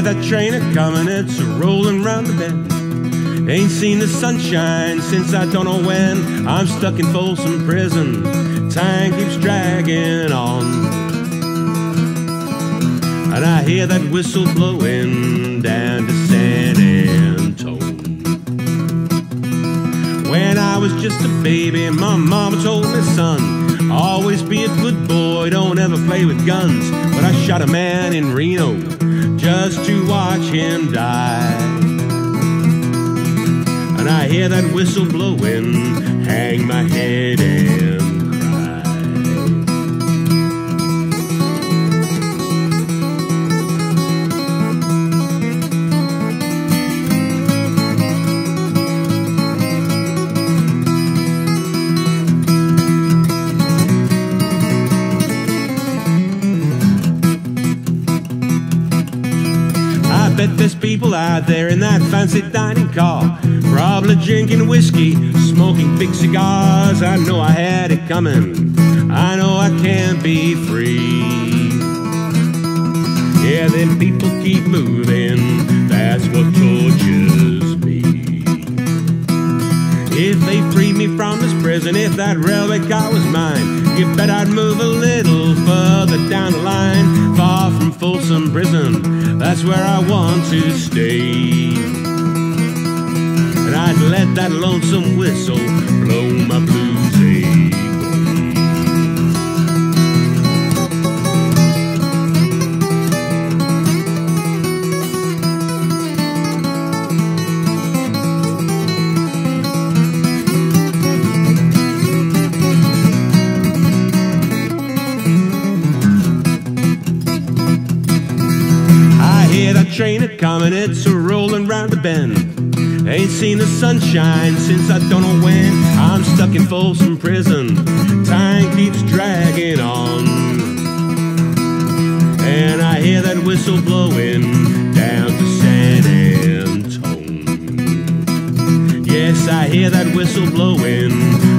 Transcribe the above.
that train a-comin', it's a-rollin' round the bend. Ain't seen the sunshine since I don't know when. I'm stuck in Folsom Prison, time keeps dragging on. And I hear that whistle blowing down to San Antone. When I was just a baby, my mama told me, son, always be a good boy, don't ever play with guns. But I shot a man in Reno just to watch him die. And I hear that whistle blowing, hang my head and cry. I bet there's people out there in that fancy dining car, probably drinking whiskey, smoking big cigars. I know I had it coming, I know I can't be free. Yeah, them people keep moving, that's what tortures me. If they freed me from this prison, if that railway car was mine, you bet I'd move a little further down the line, far from Folsom Prison, that's where I want to stay. And I'd let that lonesome whistle blow my blues away. I hear that train a-comin', it's a-rollin' round the bend. Ain't seen the sunshine since I don't know when. I'm stuck in Folsom Prison, time keeps dragging on. And I hear that whistle blowing down to San Antone. Yes, I hear that whistle blowing